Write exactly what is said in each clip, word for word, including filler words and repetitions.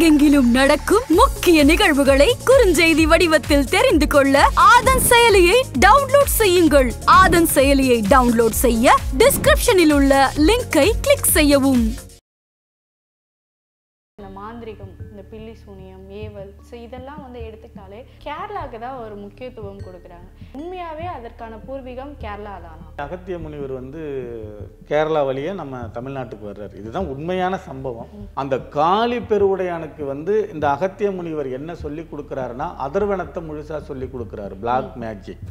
உலகெங்கிலும் நடக்கும் முக்கிய நிகழ்வுகளை குறுஞ்செய்தி வடிவத்தில் தெரிந்து கொள்ள ஆதன் செயலியை டவுன்லோட் செய்யுங்கள். ஆதன் செயலியை டவுன்லோட் செய்ய டிஸ்கிரிப்ஷனில் உள்ள லிங்கை கிளிக் செய்யவும். இந்த மாந்திரிகம், இந்த பில்லி சூனியம், ஏவல், ஸோ இதெல்லாம் வந்து எடுத்துக்கிட்டாலே கேரளாவுக்கு தான் ஒரு முக்கியத்துவம் கொடுக்குறாங்க. உண்மையாகவே அதற்கான பூர்வீகம் கேரளா தானா? அகத்திய முனிவர் வந்து கேரளா வழியே நம்ம தமிழ்நாட்டுக்கு வர்றாரு. இதுதான் உண்மையான சம்பவம். அந்த காளி பெருவுடையானுக்கு வந்து இந்த அகத்திய முனிவர் என்ன சொல்லி கொடுக்குறாருன்னா அதர்வனத்தை முழுசா சொல்லி கொடுக்குறாரு. Black magic.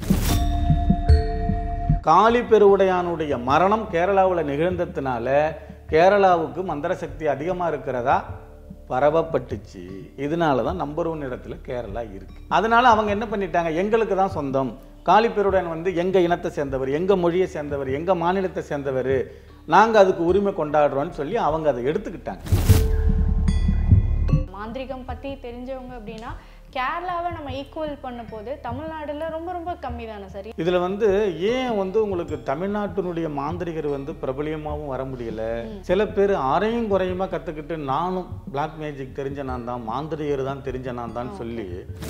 காளி பெருவுடையானுடைய மரணம் கேரளாவில் நிகழ்ந்ததுனால கேரளாவுக்கு மந்திர சக்தி அதிகமா இருக்கிறதா பரவப்பட்டுச்சு. இதனாலதான் நம்பர் ஒன் இடத்துல கேரளா இருக்கு. அதனால அவங்க என்ன பண்ணிட்டாங்க, எங்களுக்கு தான் சொந்தம், காளி பெருவுடையான் வந்து எங்க இனத்தை சேர்ந்தவர், எங்க மொழியை சேர்ந்தவர், எங்க மாநிலத்தை சேர்ந்தவர், நாங்க அதுக்கு உரிமை கொண்டாடுறோம்னு சொல்லி அவங்க அதை எடுத்துக்கிட்டாங்க. மாந்திரிகம் பத்தி தெரிஞ்சவங்க அப்படின்னா கேரளாவை நம்ம ஈக்குவல் பண்ண போது தமிழ்நாடுல ரொம்ப ரொம்ப கம்மி தானே சரி? இதுல வந்து ஏன் வந்து உங்களுக்கு தமிழ்நாட்டினுடைய மாந்திரிகர் வந்து பிரபலியமாகவும் வர முடியல? சில பேர் அரையும் குறையுமா கத்துக்கிட்டு நானும் பிளாக் மேஜிக் தெரிஞ்ச நான் தான், மாந்திரிகர் தான் தெரிஞ்ச நான் தான் சொல்லி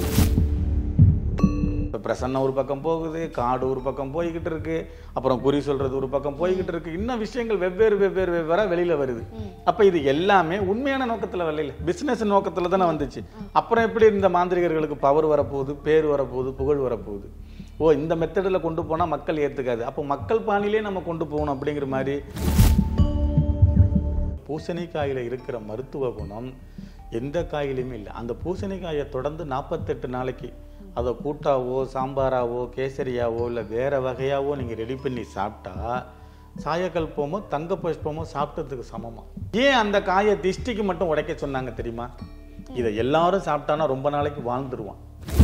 பிரசன்ன ஒரு பக்கம் போகுது, காடு ஒரு பக்கம் போய்கிட்டு இருக்கு, அப்புறம் குறி சொல்றது ஒரு பக்கம் போய்கிட்டு இருக்கு. இன்னும் விஷயங்கள் வெவ்வேறு வெவ்வேறு வெவ்வேறா வெளியில வருது. அப்ப இது எல்லாமே உண்மையான நோக்கத்துல வரல, பிசினஸ் நோக்கத்துல தானே வந்துச்சு. அப்புறம் எப்படி இந்த மாந்திரிகர்களுக்கு பவர் வரப்போகுது, பேர் வரப்போகுது, புகழ் வரப்போகுது. ஓ, இந்த மெத்தடில் கொண்டு போனா மக்கள் ஏத்துக்காது, அப்போ மக்கள் பாணிலே நம்ம கொண்டு போகணும் அப்படிங்கிற மாதிரி. பூசணிக்காயில இருக்கிற மருத்துவ குணம் எந்த காயிலுமே இல்லை. அந்த பூசணிக்காயை தொடர்ந்து நாற்பத்தெட்டு நாளைக்கு அதை கூட்டாவோ சாம்பாராவோ கேசரியாவோ இல்லை வேற வகையாவோ நீங்கள் ரெடி பண்ணி சாப்பிட்டா சாயக்கல்பமோ தங்க புஷ்பமோ சாப்பிட்டதுக்கு சமமா. ஏன் அந்த காயை திஷ்டிக்கு மட்டும் உடைக்க சொன்னாங்க தெரியுமா? இதை எல்லாரும் சாப்பிட்டானா ரொம்ப நாளைக்கு வாழ்ந்துருவான்.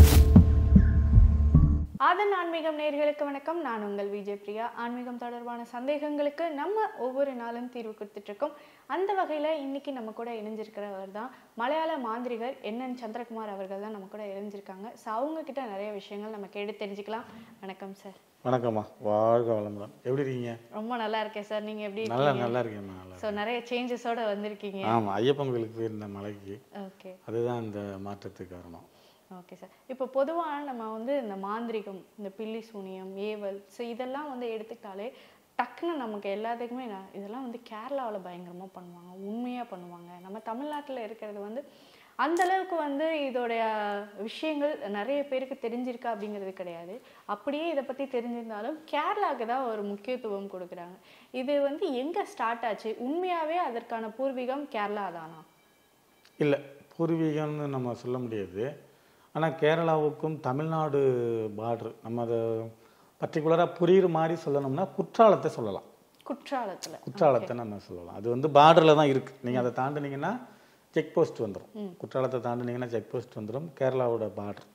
ஆதன் ஆன்மீகம் நேயர்களுக்கு வணக்கம். நான் உங்கள் விஜய் பிரியா. ஆன்மீகம் தொடர்பான சந்தேகங்களுக்கு நம்ம ஒவ்வொரு நாளும் தீர்வு கொடுத்துட்டு இருக்கோம். அந்த வகையில இன்னைக்கு நம்ம கூட இணைஞ்சிருக்கிறவர் தான் மலையாள மாந்திரிகர் என் என் சந்திரகுமார் அவர்கள் தான் நம்ம கூட இணைஞ்சிருக்காங்க. ஸோ அவங்க கிட்ட நிறைய விஷயங்கள் நம்ம கேட்டு தெரிஞ்சுக்கலாம். வணக்கம் சார். வணக்கம்மா, வாழ்க வளமுடன். எப்படி இருக்கீங்க? ரொம்ப நல்லா இருக்கேன் சார். நீங்க எப்படி நல்லா நல்லா இருக்கேன். ஸோ நிறைய சேஞ்சஸோட வந்திருக்கீங்க. ஆமா, ஐயப்பன் கோயிலுக்கு போயிருந்த மலைக்கு. ஓகே, அதுதான் இந்த மாற்றத்துக்கு காரணம். Okay sir. இப்போ பொதுவாக நம்ம வந்து இந்த மாந்திரிகம், இந்த பில்லி சூனியம், ஏவல், ஸோ இதெல்லாம் வந்து எடுத்துக்கிட்டாலே டக்குன்னு நமக்கு எல்லாத்துக்குமே இதெல்லாம் வந்து கேரளாவில் பயங்கரமாக பண்ணுவாங்க, உண்மையாக பண்ணுவாங்க. நம்ம தமிழ்நாட்டில் இருக்கிறது வந்து அந்த அளவுக்கு வந்து இதோடைய விஷயங்கள் நிறைய பேருக்கு தெரிஞ்சிருக்கா அப்படிங்கிறது கிடையாது. அப்படியே இதை பற்றி தெரிஞ்சிருந்தாலும் கேரளாவுக்கு தான் ஒரு முக்கியத்துவம் கொடுக்குறாங்க. இது வந்து எங்கே ஸ்டார்ட் ஆச்சு? உண்மையாகவே அதற்கான பூர்வீகம் கேரளா தானா? இல்லை, பூர்வீகம்னு நம்ம சொல்ல முடியாது. ஆனால் கேரளாவுக்கும் தமிழ்நாடு பார்டர், நம்ம அதை பர்டிகுலராக புரியுற மாதிரி சொல்லணும்னா குற்றாலத்தை சொல்லலாம். குற்றாலத்தில் குற்றாலத்தை நம்ம சொல்லலாம். அது வந்து பார்டரில் தான் இருக்குது. நீங்கள் அதை தாண்டினீங்கன்னா செக் போஸ்ட் வந்துடும். குற்றாலத்தை தாண்டினீங்கன்னா செக் போஸ்ட் வந்துடும், கேரளாவோட பார்டர்.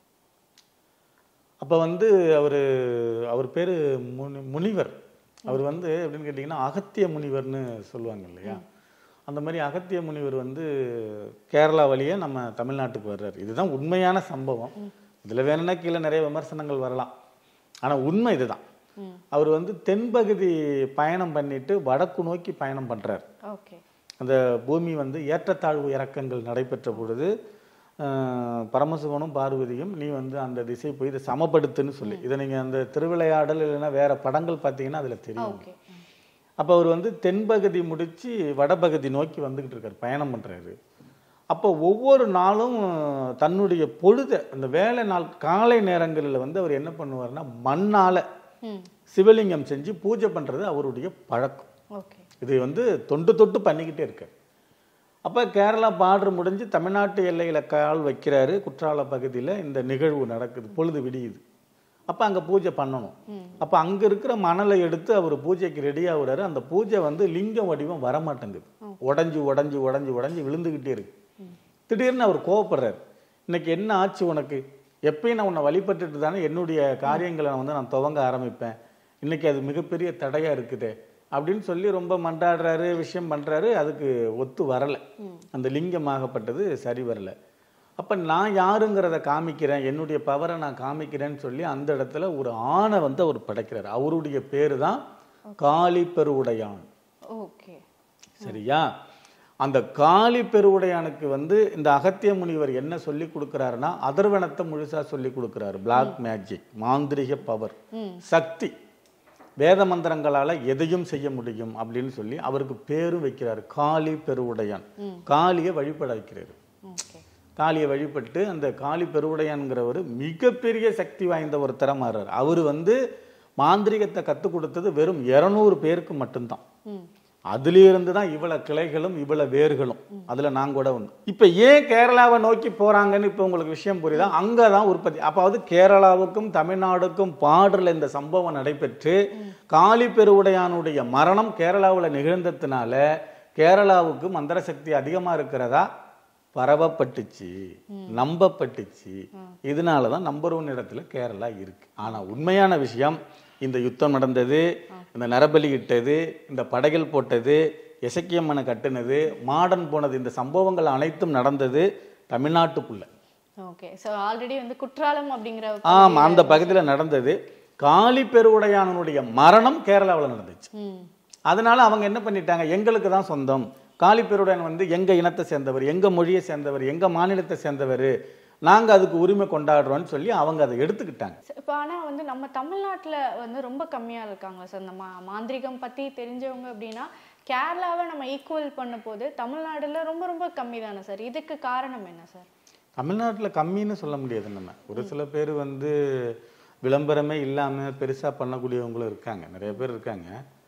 அப்போ வந்து அவர் அவர் பேர் முனி முனிவர் அவர் வந்து எப்படின்னு கேட்டிங்கன்னா அகத்திய முனிவர்னு சொல்லுவாங்க இல்லையா? அந்த மாதிரி அகத்திய முனிவர் வந்து கேரளா வழியே நம்ம தமிழ்நாட்டுக்கு வர்றாரு. இதுதான் உண்மையான சம்பவம். இதில் வேணும்னா கீழே நிறைய விமர்சனங்கள் வரலாம், ஆனால் உண்மை இதுதான். அவர் வந்து தென்பகுதி பயணம் பண்ணிட்டு வடக்கு நோக்கி பயணம் பண்றாரு. அந்த பூமி வந்து ஏற்றத்தாழ்வு இறக்கங்கள் நடைபெற்ற பொழுது பரமசிவனும் பார்வதியும் நீ வந்து அந்த திசை போய் இதை சமப்படுத்துன்னு சொல்லி, இதை நீங்க அந்த திருவிளையாடல் இல்லைன்னா வேற படங்கள் பார்த்தீங்கன்னா அதுல தெரியும். அப்போ அவர் வந்து தென்பகுதி முடிச்சு வடபகுதி நோக்கி வந்துகிட்டு இருக்காரு, பயணம் பண்றாரு. அப்போ ஒவ்வொரு நாளும் தன்னுடைய பொழுத அந்த வேலை நாள் காலை நேரங்களில் வந்து அவர் என்ன பண்ணுவார்னா மண்ணால சிவலிங்கம் செஞ்சு பூஜை பண்றது அவருடைய பழக்கம். இது வந்து தொண்டு தொட்டு பண்ணிக்கிட்டே இருக்காரு. அப்போ கேரளா பார்டர் முடிஞ்சு தமிழ்நாட்டு எல்லையில கால் வைக்கிறாரு. குற்றால பகுதியில் இந்த நிகழ்வு நடக்குது, பொழுது விடியுது. அப்போ அங்கே பூஜை பண்ணணும். அப்போ அங்கே இருக்கிற மணலை எடுத்து அவர் பூஜைக்கு ரெடியாக விடுறாரு. அந்த பூஜை வந்து லிங்கம் வடிவம் வரமாட்டேங்குது, உடஞ்சி உடஞ்சி உடஞ்சி உடஞ்சி விழுந்துக்கிட்டே இருக்கு. திடீர்னு அவர் கோவப்படுறாரு, இன்னைக்கு என்ன ஆச்சு உனக்கு? எப்பயும் நான் உன்னை வழிபட்டுட்டு தானே என்னுடைய காரியங்களை வந்து நான் துவங்க ஆரம்பிப்பேன், இன்னைக்கு அது மிகப்பெரிய தடையாக இருக்குது அப்படின்னு சொல்லி ரொம்ப மன்றாடுறாரு, விஷயம் பண்ணுறாரு. அதுக்கு ஒத்து வரலை, அந்த லிங்கமாகப்பட்டது சரி வரலை. அப்போ நான் யாருங்கிறத காமிக்கிறேன், என்னுடைய பவரை நான் காமிக்கிறேன்னு சொல்லி அந்த இடத்துல ஒரு ஆணை வந்து அவர் படைக்கிறார். அவருடைய பேரு தான் காளி பெருவுடையான். சரியா? அந்த காளி பெருவுடையானுக்கு வந்து இந்த அகத்திய முனிவர் என்ன சொல்லி கொடுக்குறாருன்னா அதர்வனத்தை முழுசா சொல்லி கொடுக்குறாரு. பிளாக் மேஜிக், மாந்திரிக பவர், சக்தி, வேத மந்திரங்களால எதையும் செய்ய முடியும் அப்படின்னு சொல்லி அவருக்கு பேரும் வைக்கிறாரு. காளி பெருவுடையான், காளியை வழிபட வைக்கிறாரு. காளியை வழிபட்டு அந்த காளி பெருவுடையான்கிறவர் மிகப்பெரிய சக்தி வாய்ந்த ஒருத்தர மாறாரு. அவர் வந்து மாந்திரிகத்தை கற்றுக் கொடுத்தது வெறும் இருநூறு பேருக்கு மட்டும்தான். அதுலேருந்து தான் இவ்வளவு கிளைகளும் இவ்வளவு வேர்களும். அதுல நான் கூட ஒன்று. இப்ப ஏன் கேரளாவை நோக்கி போறாங்கன்னு இப்ப உங்களுக்கு விஷயம் புரியுதா? அங்கதான் உற்பத்தி. அப்பாவது கேரளாவுக்கும் தமிழ்நாடுக்கும் பார்டர்ல இந்த சம்பவம் நடைபெற்று காளி பெருவுடையானுடைய மரணம் கேரளாவில் நிகழ்ந்ததுனால கேரளாவுக்கு மந்திர சக்தி அதிகமா இருக்கிறதா பரவப்பட்டுச்சு, நம்பப்பட்டுச்சு. இதனாலதான் நம்பர் ஒன் இடத்துல கேரளா இருக்கு. ஆனா உண்மையான விஷயம், இந்த யுத்தம் நடந்தது, இந்த நரபலி இட்டது, இந்த படைகள் போட்டது, எசக்கியம்மனை கட்டுனது, மாடன் போனது, இந்த சம்பவங்கள் அனைத்தும் நடந்தது தமிழ்நாட்டுக்குள்ள. ஓகே, சோ ஆல்ரெடி வந்து குற்றாலம் அப்படிங்கிற ஆமா அந்த பகுதியில் நடந்தது. காளி பெருவுடையானுடைய மரணம் கேரளாவில் நடந்துச்சு. அதனால அவங்க என்ன பண்ணிட்டாங்க, எங்களுக்கு தான் சொந்தம், காளி பெருவுடையான் வந்து எங்க இனத்தை சேர்ந்தவர், எங்க மொழியை சேர்ந்தவர், எங்க மாநிலத்தை சேர்ந்தவர், நாங்க அதுக்கு உரிமை கொண்டாடுறோம்னு சொல்லி அவங்க அதை எடுத்துக்கிட்டாங்க. இப்போ ஆனால் வந்து நம்ம தமிழ்நாட்டில் வந்து ரொம்ப கம்மியாக இருக்காங்க சார் இந்த மா மாந்திரிகம் பற்றி தெரிஞ்சவங்க. அப்படின்னா கேரளாவை நம்ம ஈக்குவல் பண்ண போது தமிழ்நாடுல ரொம்ப ரொம்ப கம்மி தானே சார். இதுக்கு காரணம் என்ன சார்? தமிழ்நாட்டில் கம்மின்னு சொல்ல முடியாது. நம்ம ஒரு சில பேர் வந்து விளம்பரமே இல்லாமல் பெருசாக பண்ணக்கூடியவங்களும் இருக்காங்க, நிறைய பேர் இருக்காங்க.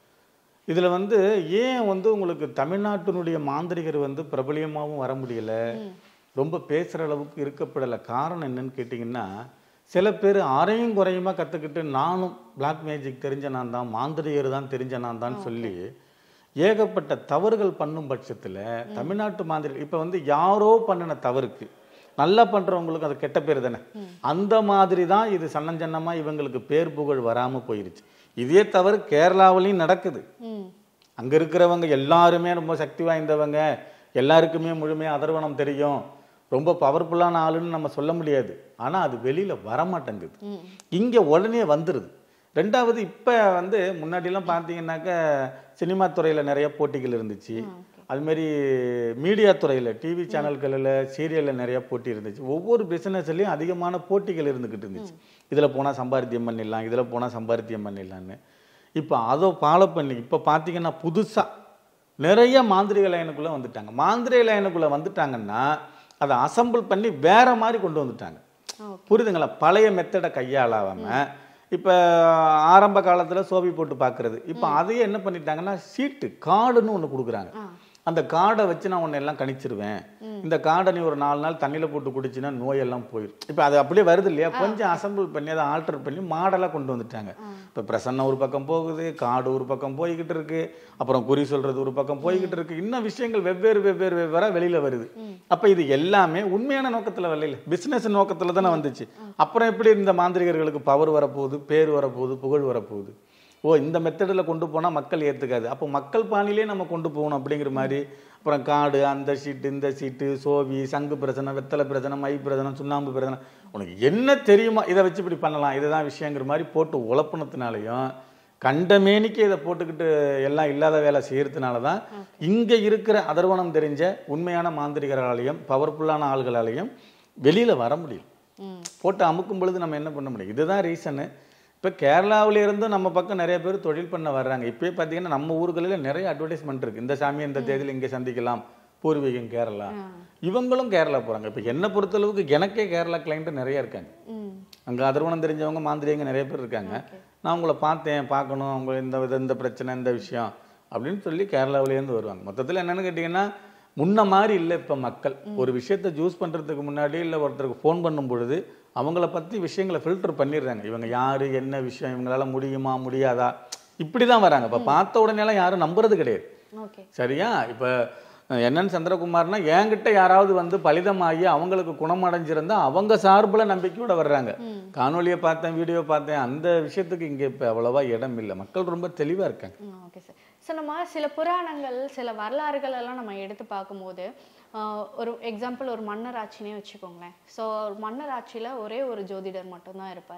இதில் வந்து ஏன் வந்து உங்களுக்கு தமிழ்நாட்டினுடைய மாந்திரிகர் வந்து பிரபலியமாகவும் வர முடியல, ரொம்ப பேசுகிற அளவுக்கு இருக்கப்படலை? காரணம் என்னன்னு கேட்டிங்கன்னா, சில பேர் அரையும் குறையுமா கற்றுக்கிட்டு நானும் பிளாக் மேஜிக் தெரிஞ்ச நான் தான், மாந்திரிகர் தான் தெரிஞ்ச நான் தான் சொல்லி ஏகப்பட்ட தவறுகள் பண்ணும் பட்சத்தில் தமிழ்நாட்டு மாந்திரி இப்போ வந்து யாரோ பண்ணின தவறுக்கு நல்லா பண்ணுறவங்களுக்கு அது கெட்ட பேர் தானே. அந்த மாதிரி தான் இது சன்னஞ்சன்னமாக இவங்களுக்கு பேர் புகழ் வராமல் போயிருச்சு. இதே தவறு கேரளாவிலையும் நடக்குது. அங்கே இருக்கிறவங்க எல்லாருமே ரொம்ப சக்தி வாய்ந்தவங்க, எல்லாருக்குமே முழுமையாக அதர்வனம் தெரியும், ரொம்ப பவர்ஃபுல்லான ஆளுன்னு நம்ம சொல்ல முடியாது. ஆனால் அது வெளியில் வரமாட்டேங்குது, இங்கே உடனே வந்துடுது. ரெண்டாவது, இப்போ வந்து முன்னாடிலாம் பார்த்தீங்கன்னாக்க சினிமா துறையில் நிறைய போட்டிகள் இருந்துச்சு, அதுமாரி மீடியா துறையில் டிவி சேனல்களில் சீரியலில் நிறைய போட்டி இருந்துச்சு. ஒவ்வொரு பிஸ்னஸ்லையும் அதிகமான போட்டிகள் இருந்துக்கிட்டு இருந்துச்சு. இதில் போனால் சம்பாத்தியம் பண்ணிடலாம், இதில் போனால் சம்பாத்தியம் பண்ணிடலான்னு. இப்போ அதை ஃபாலோ பண்ணி இப்போ பார்த்தீங்கன்னா புதுசாக நிறைய மாந்திரிக லைனுக்குள்ளே வந்துட்டாங்க. மாந்திரிக லைனுக்குள்ளே வந்துட்டாங்கன்னா அதை அசம்பிள் பண்ணி வேற மாதிரி கொண்டு வந்துட்டாங்க. புரியுதுங்களா? பழைய மெத்தடை கையாளாமல் இப்போ ஆரம்ப காலத்தில் சோபி போட்டு பார்க்குறது, இப்போ அதையே என்ன பண்ணிட்டாங்கன்னா சீட்டு கார்டுன்னு ஒன்று கொடுக்குறாங்க. அந்த கார்டை வச்சு நான் உன்னை எல்லாம் கணிச்சிருவேன், இந்த கார்டை நீ ஒரு நாலு நாள் தண்ணியில் போட்டு குடிச்சுன்னா நோயெல்லாம் போயிடும். இப்போ அது அப்படியே வருது இல்லையா, கொஞ்சம் அசம்பிள் பண்ணி அதை ஆல்டர் பண்ணி மாடலாக கொண்டு வந்துட்டாங்க. இப்போ பிரசன்ன ஒரு பக்கம் போகுது, கார்டு ஒரு பக்கம் போய்கிட்டு இருக்கு, அப்புறம் குறி சொல்றது ஒரு பக்கம் போய்கிட்டு இருக்கு, இன்னும் விஷயங்கள் வெவ்வேறு வெவ்வேறு வெவ்வேறா வெளியில வருது. அப்போ இது எல்லாமே உண்மையான நோக்கத்தில் வரல, பிஸ்னஸ் நோக்கத்தில் தானே வந்துச்சு. அப்புறம் எப்படி இந்த மாந்திரிகர்களுக்கு பவர் வரப்போகுது, பேர் வரப்போகுது, புகழ் வரப்போகுது? ஓ, இந்த மெத்தடில் கொண்டு போனால் மக்கள் ஏற்றுக்காது, அப்போ மக்கள் பாணிலே நம்ம கொண்டு போகணும் அப்படிங்கிற மாதிரி. அப்புறம் காடு, அந்த சீட்டு, இந்த சீட்டு, சோவி, சங்கு பிரச்சனை, வெத்தலை பிரச்சனை, மை பிரச்சனை, சுண்ணாம்பு பிரச்சனை, உனக்கு என்ன தெரியுமா இதை வச்சு இப்படி பண்ணலாம், இதுதான் விஷயங்கிற மாதிரி போட்டு உழப்பினதுனாலையும் கண்டமேனிக்கு இதை போட்டுக்கிட்டு எல்லாம் இல்லாத வேலை செய்யறதுனால தான் இங்கே இருக்கிற அதர்வனம் தெரிஞ்ச உண்மையான மாந்திரிகர்களாலையும் பவர்ஃபுல்லான ஆள்களாலையும் வெளியில் வர முடியும். போட்டு அமுக்கும் பொழுது நம்ம என்ன பண்ண முடியும்? இதுதான் ரீசனு. இப்போ கேரளாவிலேருந்து நம்ம பக்கம் நிறைய பேர் தொழில் பண்ண வர்றாங்க. இப்போயே பார்த்தீங்கன்னா நம்ம ஊர்களில் நிறைய அட்வர்டைஸ்மெண்ட் இருக்குது, இந்த சாமியை இந்த தேதியில் இங்கே சந்திக்கலாம், பூர்வீகம் கேரளா. இவங்களும் கேரளா போகிறாங்க. இப்போ என்னை பொறுத்தளவுக்கு எனக்கே கேரளா கிளைண்ட்டு நிறைய இருக்காங்க. அங்கே அதர்வனம் தெரிஞ்சவங்க மாந்திரிங்க நிறைய பேர் இருக்காங்க. நான் உங்களை பார்த்தேன், பார்க்கணும், அவங்க இந்த வித இந்த பிரச்சனை இந்த விஷயம் அப்படின்னு சொல்லி கேரளாவிலேருந்து வருவாங்க. மொத்தத்தில் என்னென்னு கேட்டிங்கன்னா முன்ன மாதிரி இல்லை. இப்போ மக்கள் ஒரு விஷயத்தை ஜூஸ் பண்ணுறதுக்கு முன்னாடி இல்லை ஒருத்தருக்கு ஃபோன் பண்ணும் பொழுது அவங்கள பற்றி விஷயங்களை ஃபில்டர் பண்ணிடுறாங்க. இவங்க யார், என்ன விஷயம், இவங்களால முடியுமா முடியாதா, இப்படி தான் வராங்க. இப்போ பார்த்த உடனேலாம் யாரும் நம்புறது கிடையாது. சரியா? இப்போ என்னன்னு சந்திரகுமார்னா என்கிட்ட யாராவது வந்து பலிதமாகி அவங்களுக்கு குணமடைஞ்சிருந்தா அவங்க சார்பில் நம்பிக்கையோட வர்றாங்க. காணொலியை பார்த்தேன், வீடியோ பார்த்தேன், அந்த விஷயத்துக்கு இங்கே இப்போ அவ்வளோவா இடம் இல்லை. மக்கள் ரொம்ப தெளிவாக இருக்காங்க. Okay sir. ஸோ நம்ம சில புராணங்கள், சில வரலாறுகள் எல்லாம் நம்ம எடுத்து பார்க்கும்போது ஒரு எக்ஸாம்பிள் ஒரு மன்னர் ஆட்சினே வச்சுக்கோங்களேன். ஸோ ஒரு மன்னர் ஆட்சியில் ஒரே ஒரு ஜோதிடர் மட்டும்தான் இருப்பார்.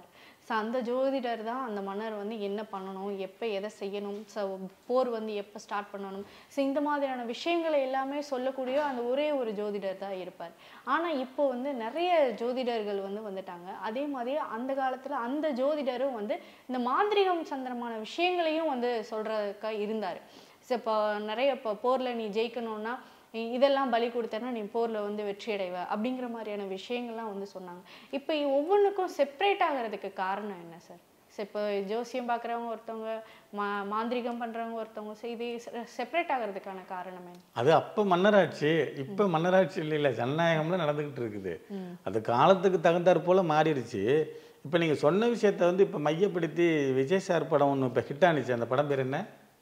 ஸோ அந்த ஜோதிடர் தான் அந்த மன்னர் வந்து என்ன பண்ணணும், எப்போ எதை செய்யணும், ஸோ போர் வந்து எப்போ ஸ்டார்ட் பண்ணணும், ஸோ இந்த மாதிரியான விஷயங்களை எல்லாமே சொல்லக்கூடிய அந்த ஒரே ஒரு ஜோதிடர் தான் இருப்பார். ஆனால் இப்போ வந்து நிறைய ஜோதிடர்கள் வந்து வந்துட்டாங்க. அதே மாதிரி அந்த காலத்தில் அந்த ஜோதிடரும் வந்து இந்த மாந்திரிகம் சந்திரமான விஷயங்களையும் வந்து சொல்கிறதுக்கா இருந்தார். ஸோ இப்போ நிறைய இப்போ போரில் நீ ஜெயிக்கணும்னா இதெல்லாம் பலி கொடுத்தேன்னா நீ போரில் வந்து வெற்றி அடைவ அப்படிங்கிற மாதிரியான விஷயங்கள்லாம் வந்து சொன்னாங்க. இப்போ ஒவ்வொன்றுக்கும் செப்பரேட் ஆகிறதுக்கு காரணம் என்ன சார்? ஸோ இப்போ ஜோசியம் பார்க்குறவங்க ஒருத்தவங்க, மா மாந்திரிகம் பண்ணுறவங்க ஒருத்தவங்க, ஸோ இது செப்பரேட் ஆகிறதுக்கான காரணம் என்ன? அது அப்போ மன்னராட்சி, இப்போ மன்னராட்சி இல்லை இல்லை ஜனநாயகம்ல நடந்துக்கிட்டு இருக்குது. அது காலத்துக்கு தகுந்தாற் போல் மாறிடுச்சு. இப்போ நீங்கள் சொன்ன விஷயத்த வந்து இப்போ மையப்படுத்தி விஜய் சார் படம் ஒன்று இப்போ ஹிட் ஆனிச்சு. அந்த படம் பேர் என்ன?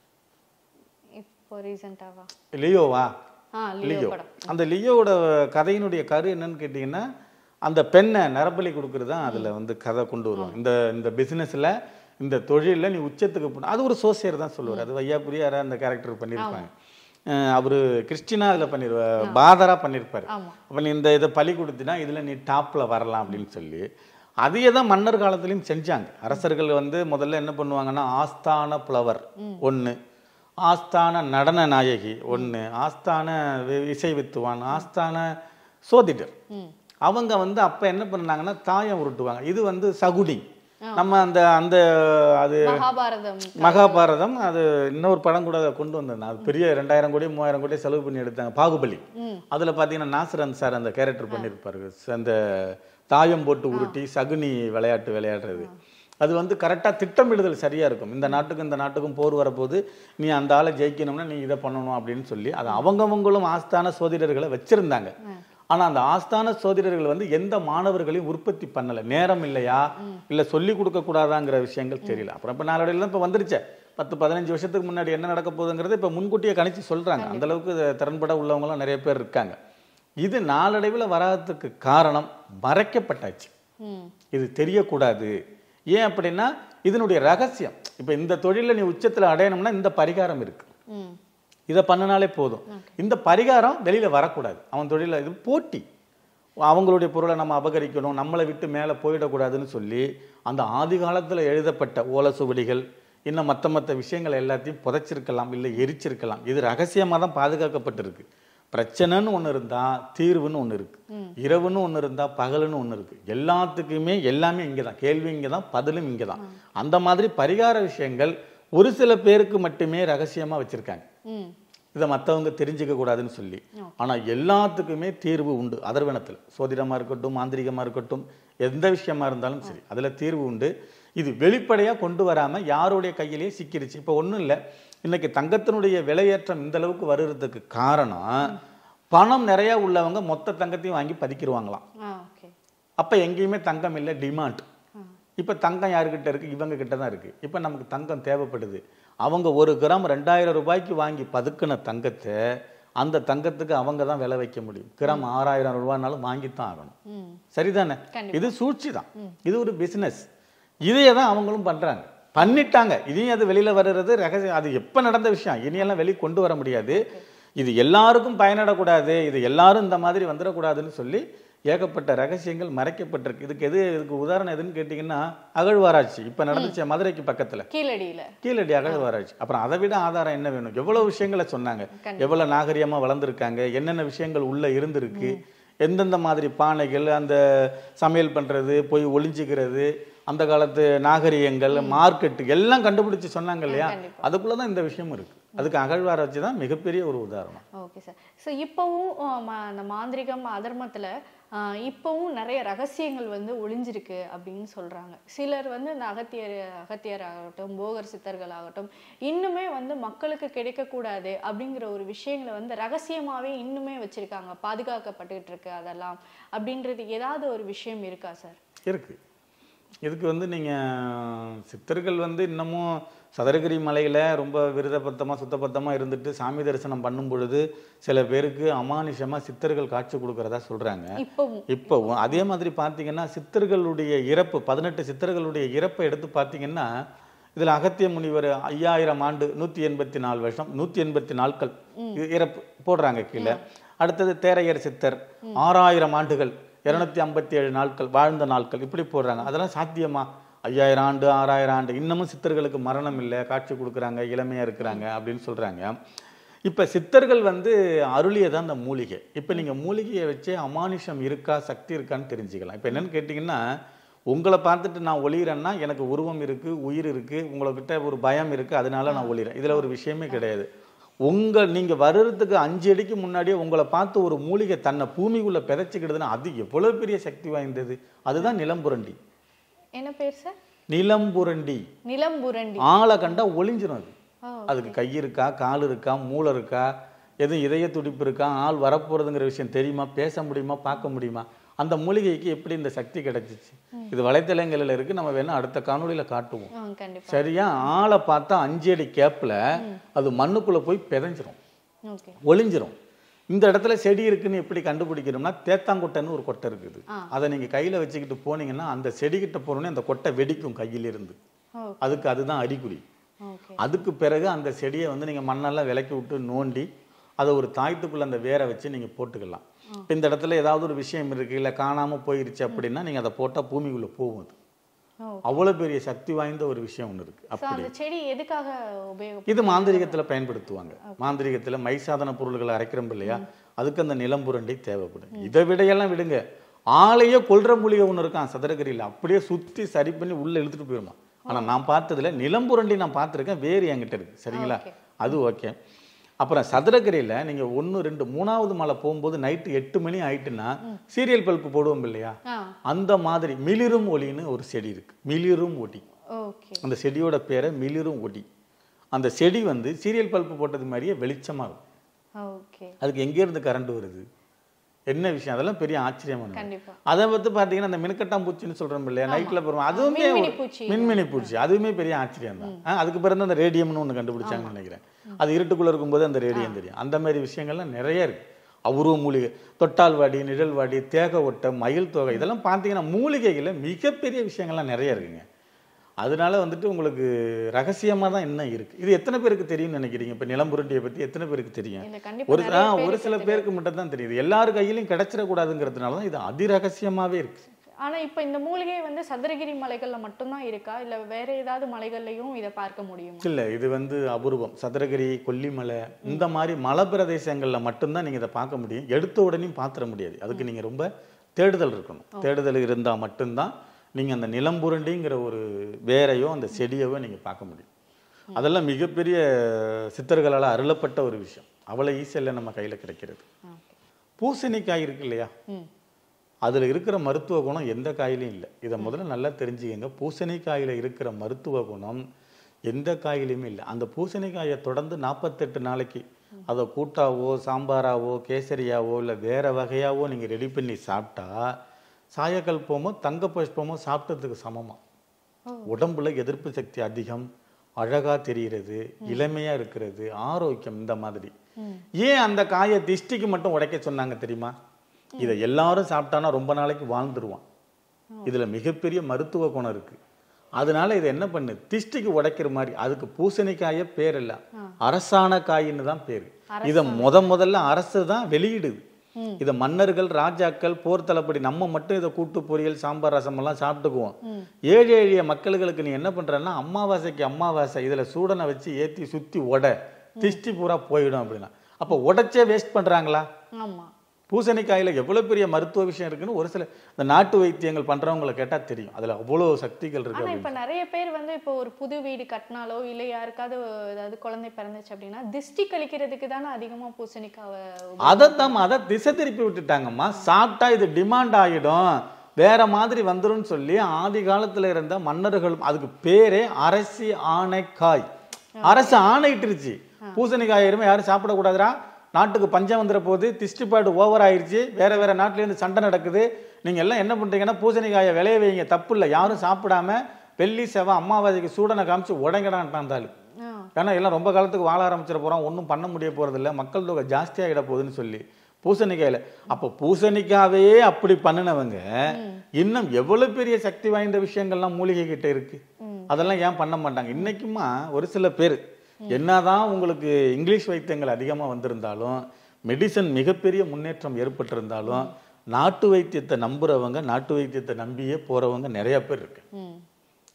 இப்போ ரீசெண்டாவா? லியோவா? லியோ. அந்த லியோவோட கதையினுடைய கரு என்னன்னு கேட்டிங்கன்னா, அந்த பெண்ணை நரபலி கொடுக்குறது தான் அதில் வந்து கதை கொண்டு வருவோம். இந்த இந்த பிஸ்னஸில் இந்த தொழிலில் நீ உச்சத்துக்கு போன அது ஒரு சோசியர் தான் சொல்லுவார். அது வையாபுரி யாராவது அந்த கேரக்டர் பண்ணியிருப்பாங்க. அவர் கிறிஸ்டினா அதில் பண்ணிடுவார், பாதரா பண்ணியிருப்பார். அப்போ நீ இந்த இதை பலி கொடுத்தினா இதில் நீ டாப்பில் வரலாம் அப்படின்னு சொல்லி அதையே தான் மன்னர் காலத்துலேயும் செஞ்சாங்க. அரசர்கள் வந்து முதல்ல என்ன பண்ணுவாங்கன்னா, ஆஸ்தான புலவர் ஒன்று, ஆஸ்தான நடன நாயகி ஒன்று, ஆஸ்தான இசை வித்துவான், ஆஸ்தான சோதிடர். அவங்க வந்து அப்போ என்ன பண்ணாங்கன்னா தாயம் உருட்டுவாங்க. இது வந்து சகுனி. நம்ம அந்த அந்த அது மகாபாரதம் மகாபாரதம் அது இன்னொரு படம் கூட கொண்டு வந்தேன். அது பெரிய ரெண்டாயிரம் கோடி மூவாயிரம் கோடி செலவு பண்ணி எடுத்தாங்க, பாகுபலி. அதில் பார்த்தீங்கன்னா நாசரன் சார் அந்த கேரக்டர் பண்ணியிருப்பாரு. அந்த தாயம் போட்டு உருட்டி சகுனி விளையாட்டு விளையாடுறது. அது வந்து கரெக்டாக திட்டமிடுதல் சரியாக இருக்கும். இந்த நாட்டுக்கும் இந்த நாட்டுக்கும் போர் வரப்போது, நீ அந்த ஆளை ஜெயிக்கணும்னா நீ இதை பண்ணணும் அப்படின்னு சொல்லி அது அவங்கவங்களும் ஆஸ்தான சோதிடர்களை வச்சிருந்தாங்க. ஆனால் அந்த ஆஸ்தான சோதிடர்கள் வந்து எந்த மாணவர்களையும் உற்பத்தி பண்ணலை. நேரம் இல்லையா, இல்லை சொல்லி கொடுக்கக்கூடாதாங்கிற விஷயங்கள் தெரியல. அப்புறம் இப்போ நாளடைவில் இப்போ வந்துருச்சே, பத்து பதினஞ்சு வருஷத்துக்கு முன்னாடி என்ன நடக்க போகுதுங்கிறது இப்போ முன்கூட்டியே கணிச்சு சொல்கிறாங்க. அந்தளவுக்கு திறன்பட உள்ளவங்களும் நிறைய பேர் இருக்காங்க. இது நாளடைவில் வராததுக்கு காரணம் மறைக்கப்பட்டாச்சு. இது தெரியக்கூடாது. ஏன் அப்படின்னா இதனுடைய ரகசியம். இப்போ இந்த தொழிலில் நீ உச்சத்தில் அடையணும்னா இந்த பரிகாரம் இருக்கு, இதை பண்ணினாலே போதும். இந்த பரிகாரம் வெளியில வரக்கூடாது. அவன் தொழில இது போட்டி, அவங்களுடைய பொருளை நம்ம அபகரிக்கணும், நம்மளை விட்டு மேலே போயிடக்கூடாதுன்னு சொல்லி அந்த ஆதி காலத்தில் எழுதப்பட்ட ஓலசுவடிகள் இன்னும் மற்ற மற்ற விஷயங்கள் எல்லாத்தையும் புதைச்சிருக்கலாம், இல்லை எரிச்சிருக்கலாம். இது ரகசியமாக தான் பாதுகாக்கப்பட்டிருக்கு. பிரச்சனைன்னு ஒன்று இருந்தால் தீர்வுன்னு ஒன்று இருக்குது, இரவுன்னு ஒன்று இருந்தால் பகலுன்னு ஒன்று இருக்குது. எல்லாத்துக்குமே எல்லாமே இங்கே தான், கேள்வி இங்கே தான், பதிலும் இங்கே தான். அந்த மாதிரி பரிகார விஷயங்கள் ஒரு சில பேருக்கு மட்டுமே ரகசியமாக வச்சுருக்காங்க, இதை மற்றவங்க தெரிஞ்சுக்க கூடாதுன்னு சொல்லி. ஆனால் எல்லாத்துக்குமே தீர்வு உண்டு. அதர்வனத்தில் சோதிடமாக இருக்கட்டும், மாந்திரிகமாக இருக்கட்டும், எந்த விஷயமா இருந்தாலும் சரி அதில் தீர்வு உண்டு. இது வெளிப்படையாக கொண்டு வராமல் யாருடைய கையிலேயே சிக்கிடுச்சு. இப்போ ஒன்றும் இல்லை, இன்னைக்கு தங்கத்தினுடைய விலையேற்றம் இந்த அளவுக்கு வருகிறதுக்கு காரணம் பணம் நிறைய உள்ளவங்க மொத்த தங்கத்தையும் வாங்கி பதிக்கிடுவாங்களாம். அப்போ எங்கேயுமே தங்கம் இல்லை, டிமாண்ட். இப்போ தங்கம் யாருக்கிட்ட இருக்குது? இவங்க கிட்ட தான் இருக்குது. இப்போ நமக்கு தங்கம் தேவைப்படுது. அவங்க ஒரு கிராம் ரெண்டாயிரம் ரூபாய்க்கு வாங்கி பதுக்கின தங்கத்தை அந்த தங்கத்துக்கு அவங்க தான் விலை வைக்க முடியும். கிராம் ஆறாயிரம் ரூபாய்னாலும் வாங்கித்தான் ஆகணும். சரிதானே? இது சூழ்ச்சி தான், இது ஒரு பிஸ்னஸ். இதையே தான் அவங்களும் பண்ணுறாங்க, பண்ணிட்டாங்க. இதையும் அது வெளியில் வர்றது ரகசியம். அது எப்போ நடந்த விஷயம், இனியெல்லாம் வெளியே கொண்டு வர முடியாது. இது எல்லாருக்கும் பயனிடக்கூடாது, இது எல்லாரும் இந்த மாதிரி வந்துடக்கூடாதுன்னு சொல்லி ஏகப்பட்ட ரகசியங்கள் மறைக்கப்பட்டிருக்கு. இதுக்கு எது இதுக்கு உதாரணம் எதுன்னு கேட்டிங்கன்னா அகழ்வாராய்ச்சி இப்போ நடந்துச்சு மதுரைக்கு பக்கத்தில், கீழடியில் கீழடி அகழ்வாராய்ச்சி. அப்புறம் அதை விட ஆதாரம் என்ன வேணும்? எவ்வளோ விஷயங்களை சொன்னாங்க, எவ்வளோ நாகரிகமாக வளர்ந்துருக்காங்க, என்னென்ன விஷயங்கள் உள்ளே இருந்திருக்கு, எந்தெந்த மாதிரி பானைகள், அந்த சமையல் பண்ணுறது, போய் ஒளிஞ்சிக்கிறது, அந்த காலத்து நாகரிகங்கள், மார்க்கெட்டு எல்லாம் கண்டுபிடிச்சு சொன்னாங்க இல்லையா? அதுக்குள்ள தான் இந்த விஷயமும் இருக்கு. அதுக்கு அகழ்வாராய்ச்சி தான் மிகப்பெரிய ஒரு உதாரணம். Okay sir. ஸோ இப்போவும் அந்த மாந்திரிகம் அதர்மத்தில் இப்போவும் நிறைய ரகசியங்கள் வந்து ஒளிஞ்சிருக்கு அப்படின்னு சொல்கிறாங்க. சிலர் வந்து இந்த அகத்தியர் அகத்தியர் ஆகட்டும், போகர் சித்தர்கள் ஆகட்டும், இன்னுமே வந்து மக்களுக்கு கிடைக்கக்கூடாது அப்படிங்கிற ஒரு விஷயங்களை வந்து ரகசியமாகவே இன்னுமே வச்சுருக்காங்க, பாதுகாக்கப்பட்டுக்கிட்டு இருக்கு அதெல்லாம் அப்படின்றது ஏதாவது ஒரு விஷயம் இருக்கா சார்? இருக்குது. இதுக்கு வந்து நீங்கள் சித்தர்கள் வந்து இன்னமும் சதுரகிரி மலையில் ரொம்ப விரதபத்தமாக சுத்தபத்தமாக இருந்துட்டு சாமி தரிசனம் பண்ணும் பொழுது சில பேருக்கு அமானுஷமாக சித்தர்கள் காட்சி கொடுக்குறதா சொல்கிறாங்க. இப்போவும் அதே மாதிரி பார்த்தீங்கன்னா சித்தர்களுடைய இறப்பு, பதினெட்டு சித்தர்களுடைய இறப்பை எடுத்து பார்த்தீங்கன்னா இதில் அகத்திய முனிவர் ஐயாயிரம் ஆண்டு நூற்றி எண்பத்தி நாலு வருஷம் நூற்றி எண்பத்தி நாட்கள் இறப்பு போடுறாங்க கீழே. அடுத்தது தேரையர் சித்தர் ஆறாயிரம் ஆண்டுகள் இருநூத்தி ஐம்பத்தி ஏழு நாட்கள் வாழ்ந்த நாட்கள் இப்படி போடுறாங்க. அதெல்லாம் சாத்தியமா? ஐயாயிரம் ஆண்டு ஆறாயிரம் ஆண்டு இன்னமும் சித்தர்களுக்கு மரணம் இல்லை, காட்சி கொடுக்குறாங்க, இளமையாக இருக்கிறாங்க அப்படின்னு சொல்கிறாங்க. இப்போ சித்தர்கள் வந்து அருளியதான் அந்த மூலிகை. இப்போ நீங்கள் மூலிகையை வச்சே அமானுஷம் இருக்கா சக்தி இருக்கான்னு தெரிஞ்சுக்கலாம். இப்போ என்னென்னு கேட்டிங்கன்னா, உங்களை பார்த்துட்டு நான் ஒளிகிறேன்னா எனக்கு உருவம் இருக்குது, உயிர் இருக்குது, உங்கள்கிட்ட ஒரு பயம் இருக்குது, அதனால நான் ஒளிகிறேன். இதில் ஒரு விஷயமே கிடையாது. உங்கள் நீங்கள் வர்றதுக்கு அஞ்சு அடிக்கு முன்னாடியே உங்களை பார்த்து ஒரு மூலிகை தன்னை பூமிக்குள்ளே பிதைச்சிக்கிடுதுன்னா அது எவ்வளோ பெரிய சக்தி வாய்ந்தது. அதுதான் நிலம்புரண்டி. என்ன பேர் சார்? நிலம்புரண்டி. நிலம்புரண்டி. ஆளை கண்டா ஒளிஞ்சிடும் அது. அதுக்கு கை இருக்கா, கால் இருக்கா, மூளை இருக்கா, எதுவும் இதய துடிப்பு இருக்கா, ஆள் வரப்போறதுங்கிற விஷயம் தெரியுமா, பேச முடியுமா, பார்க்க முடியுமா? அந்த மூலிகைக்கு எப்படி இந்த சக்தி கிடைச்சிச்சு? இது வலைத்தளங்களில் இருக்கு, நம்ம வேணா அடுத்த காணொலியில காட்டுவோம். சரியா? ஆளை பார்த்தா அஞ்சு அடி கேப்ல அது மண்ணுக்குள்ள போய் பிதைஞ்சிரும், ஒளிஞ்சிரும். இந்த இடத்துல செடி இருக்குன்னு எப்படி கண்டுபிடிக்கிறோம்னா, தேத்தாங்கொட்டைன்னு ஒரு கொட்டை இருக்குது. அதை நீங்க கையில வச்சுக்கிட்டு போனீங்கன்னா அந்த செடி கிட்ட போனோடனே அந்த கொட்டை வெடிக்கும் கையிலிருந்து. அதுக்கு அதுதான் அறிகுறி. அதுக்கு பிறகு அந்த செடியை வந்து நீங்க மண்ணெல்லாம் விலக்கி விட்டு நோண்டி அதை ஒரு தாயத்துக்குள்ள அந்த வேரை வச்சு நீங்க போட்டுக்கலாம். இந்த இடத்துல ஏதாவது ஒரு விஷயம் இருக்கு, இல்லை காணாம போயிருச்சு அப்படின்னா நீங்க அதை போட்டா பூமிக்குள்ள போகும். அது அவ்வளவு பெரிய சக்தி வாய்ந்த ஒரு விஷயம் ஒன்று இருக்கு. அப்படி செடி எதுக்காக உபயோகம்? இது மாந்திரிகத்துல பயன்படுத்துவாங்க. மாந்திரிகத்துல மை சாதன பொருள்களை அரைக்கிறோம் இல்லையா, அதுக்கு அந்த நிலம்புரண்டி தேவைப்படும். இதை விடையெல்லாம் விடுங்க, ஆளையே கொல்ற மூலிகை ஒன்று இருக்கான் சதுரகிரியில், அப்படியே சுத்தி சரி பண்ணி உள்ள இழுத்துட்டு போயிருமா. ஆனா நான் பார்த்ததுல நிலம்புரண்டி நான் பார்த்துருக்கேன், வேறு என்கிட்ட இருக்கு. சரிங்களா? அது ஓகே. அப்புறம் சதுரகிரியில நீங்க ஒன்னு ரெண்டு மூணாவது மலை போகும்போது நைட்டு எட்டு மணி ஆயிட்டுன்னா சீரியல் பல்ப்பு போடுவோம் இல்லையா, அந்த மாதிரி மிளிரும் ஒளின்னு ஒரு செடி இருக்கு. மிளிரும் ஒடி, அந்த செடியோட பேரை மிளிரும் ஒடி. அந்த செடி வந்து சீரியல் பல்ப்பு போட்டது மாதிரியே வெளிச்சமா இருக்கும். அதுக்கு எங்க இருந்து கரண்ட் வருது, என்ன விஷயம், அதெல்லாம் பெரிய ஆச்சரியமான. அதை வந்து பாத்தீங்கன்னா அந்த மினுக்கட்டாம்பூச்சின்னு சொல்றோம் இல்லையா, நைட்ல போறோம், அதுவுமே மின்மினி பூச்சி, அதுவுமே பெரிய ஆச்சரியம் தான். அதுக்கு பிறகு அந்த ரேடியம்னு ஒண்ணு கண்டுபிடிச்சாங்கன்னு நினைக்கிறேன். அது இருட்டுக்குள்ள இருக்கும்போது அந்த ரேடியம் தெரியும். அந்த மாதிரி விஷயங்கள்லாம் நிறைய இருக்கு. அவுருவ மூலிகை, தொட்டால்வாடி, நிழல்வாடி, தேக ஒட்டை, மயில் தொகை, இதெல்லாம் பார்த்தீங்கன்னா மூலிகைகளை மிகப்பெரிய விஷயங்கள்லாம் நிறைய இருக்குங்க. அதனால வந்துட்டு உங்களுக்கு ரகசியமா தான் என்ன இருக்கு. இது எத்தனை பேருக்கு தெரியும்னு நினைக்கிறீங்க? இப்ப நிலம்புரண்டியை பத்தி எத்தனை பேருக்கு தெரியும்? ஒரு ஒரு சில பேருக்கு மட்டும் தான் தெரியுது. எல்லாரும் கையிலையும் கிடைச்சிடக்கூடாதுங்கிறதுனால தான் இது அதிரகசியமாவே இருக்கு. ஆனா இப்ப இந்த மூலிகை வந்து சதுரகிரி மலைகள்ல மட்டும்தான் இருக்கா, இல்ல வேற ஏதாவது மலைகள்லயும் இதை பார்க்க முடியும்? இல்ல, இது வந்து அபூர்வம். சதுரகிரி, கொல்லிமலை, இந்த மாதிரி மலை பிரதேசங்கள்ல மட்டும்தான் நீங்க இதை பார்க்க முடியும். எடுத்த உடனே பாத்திர முடியாது. அதுக்கு நீங்க ரொம்ப தேடுதல் இருக்கணும். தேடுதல் இருந்தா மட்டும்தான் நீங்க அந்த நிலம்புரண்டிங்கிற ஒரு வேரையோ அந்த செடியவோ நீங்க பார்க்க முடியும். அதெல்லாம் மிகப்பெரிய சித்தர்களால் அருளப்பட்ட ஒரு விஷயம். அவ்வளவு ஈஸியில் நம்ம கையில கிடைக்கிறது. பூசணிக்காய் இருக்கு இல்லையா, அதுல இருக்கிற மருத்துவ குணம் எந்த காயிலையும் இல்லை. இதை முதல்ல நல்லா தெரிஞ்சுக்கங்க. பூசணிக்காயில இருக்கிற மருத்துவ குணம் எந்த காயிலையுமே இல்லை. அந்த பூசணிக்காயை தொடர்ந்து நாற்பத்தெட்டு நாளைக்கு அதை கூட்டாவோ, சாம்பாராவோ, கேசரியாவோ, இல்லை வேற வகையாவோ நீங்க ரெடி பண்ணி சாப்பிட்டா சாயக்கல்பமோ தங்க புஷ்பமோ சாப்பிட்டதுக்கு சமமா. உடம்புல எதிர்ப்பு சக்தி அதிகம், அழகா தெரிகிறது, இளமையா இருக்கிறது, ஆரோக்கியம். இந்த மாதிரி ஏன் அந்த காயை திஷ்டிக்கு மட்டும் உடைக்க சொன்னாங்க தெரியுமா? இதை எல்லாரும் சாப்பிட்டானா ரொம்ப நாளைக்கு வாழ்ந்துருவான். இதுல மிகப்பெரிய மருத்துவ குணம் இருக்கு. அதனால இதை என்ன பண்ணு, திஷ்டிக்கு உடைக்கிற மாதிரி. அதுக்கு பூசணிக்காய பேர் இல்ல, அரசான காயின்னு தான் பேரு. இதை முத முதல்ல அரசு தான் வெளியிடுது. இதை மன்னர்கள், ராஜாக்கள், போர் தளப்படி நம்ம மட்டும் இதை கூட்டு பொரியல், சாம்பார், ரசம் எல்லாம் சாப்பிட்டுக்குவோம். ஏழை எளிய மக்களுக்கு நீ என்ன பண்றன்னா, அமாவாசைக்கு அமாவாசை இதுல சூடனை வச்சு ஏத்தி சுத்தி உடை, திஷ்டி பூரா போயிடும் அப்படின்னா. அப்ப உடைச்சே வேஸ்ட் பண்றாங்களா? பூசணிக்காயில எவ்வளவு பெரிய மருத்துவ விஷயம் இருக்குன்னு ஒரு சில இந்த நாட்டு வைத்தியங்கள் பண்றவங்களை கேட்டா தெரியும். அதுல அவ்வளவு சக்திகள் இருக்கு. ஆனா இப்ப நிறைய பேர் வந்து இப்போ ஒரு புது வீடு கட்டினாலோ இல்ல யாருக்காவது ஏதாவது குழந்தை பிறந்துச்சு அப்படின்னா திஷ்டி கழிக்கிறதுக்கு தானே அதிகமா பூசணிக்காவை, அதைத்தான் அதை திசை திருப்பி விட்டுட்டாங்கம்மா. சாப்பிட்டா இது டிமாண்ட் ஆகிடும், வேற மாதிரி வந்துடும் சொல்லி ஆதி காலத்துல இருந்த மன்னர்கள் அதுக்கு பேரே அரசி ஆணைக்காய். அரசு ஆணையிட்டுருச்சு பூசணிக்காய் எருமை யாரும் சாப்பிடக்கூடாதுரா, நாட்டுக்கு பஞ்சம் வந்துற போது, திஷ்டிப்பாடு ஓவர் ஆயிடுச்சு, வேற வேற நாட்டிலேருந்து சண்டை நடக்குது, நீங்க எல்லாம் என்ன பண்றீங்கன்னா பூசணிக்காயை விளைய வைங்க, தப்பு இல்லை, யாரும் சாப்பிடாம வெள்ளி செவ்வாய் அமாவாசைக்கு சூடனை காமிச்சு உடைங்கடான்ட்டாந்தாலும். ஏன்னா எல்லாம் ரொம்ப காலத்துக்கு வாழ ஆரம்பிச்சிட போறோம், ஒன்றும் பண்ண முடிய போறது இல்லை, மக்கள் தொகை ஜாஸ்தியாகிட போகுதுன்னு சொல்லி பூசணிக்காயில. அப்ப பூசணிக்காவே அப்படி பண்ணினவங்க இன்னும் எவ்வளவு பெரிய சக்தி வாய்ந்த விஷயங்கள்லாம் மூலிகை கிட்ட இருக்கு. அதெல்லாம் ஏன் பண்ண மாட்டாங்க? இன்னைக்குமா ஒரு சில பேர் என்னதான் உங்களுக்கு இங்கிலீஷ் வைத்தியங்கள் அதிகமாக வந்திருந்தாலும், மெடிசன் மிகப்பெரிய முன்னேற்றம் ஏற்பட்டிருந்தாலும், நாட்டு வைத்தியத்தை நம்புறவங்க, நாட்டு வைத்தியத்தை நம்பியே போறவங்க நிறைய பேர் இருக்கு.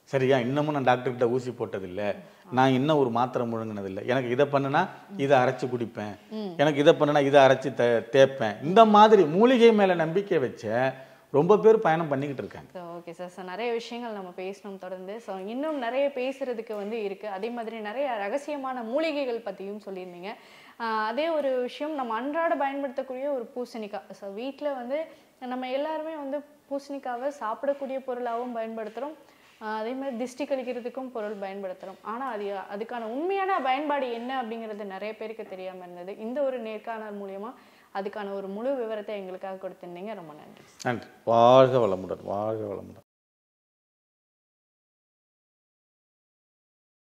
சரியா, இன்னமும் நான் டாக்டர்கிட்ட ஊசி போட்டதில்லை, நான் இன்னும் ஒரு மாத்திரை முழுங்கினதில்லை, எனக்கு இதை பண்ணுனா இதை அரைச்சி குடிப்பேன், எனக்கு இதை பண்ணுனா இதை அரைச்சி தே தேய்ப்பேன், இந்த மாதிரி மூலிகை மேலே நம்பிக்கை வச்ச ரொம்ப பேர் பயணம் பண்ணிக்கிட்டு இருக்காங்க. Okay sir. ஸோ நிறைய விஷயங்கள் நம்ம பேசணும் தொடர்ந்து. ஸோ இன்னும் நிறைய பேசுறதுக்கு வந்து இருக்குது. அதே மாதிரி நிறைய ரகசியமான மூலிகைகள் பற்றியும் சொல்லியிருந்தீங்க. அதே ஒரு விஷயம், நம்ம அன்றாட பயன்படுத்தக்கூடிய ஒரு பூசணிக்காய். ஸோ வீட்டில் வந்து நம்ம எல்லாருமே வந்து பூசணிக்காவை சாப்பிடக்கூடிய பொருளாகவும் பயன்படுத்துகிறோம், அதே மாதிரி திஷ்டி கழிக்கிறதுக்கும் பொருள் பயன்படுத்துகிறோம். ஆனால் அது அதுக்கான உண்மையான பயன்பாடு என்ன அப்படிங்கிறது நிறைய பேருக்கு தெரியாமல் இருந்தது. இந்த ஒரு நேர்காணல் மூலயமா அதுக்கான ஒரு முழு விவரத்தை எங்களுக்காக கொடுத்திருந்தீங்க. ரொம்ப நன்றி. நன்றி. வாழ்க வளமுடன். வாழ்க வளமுடன்.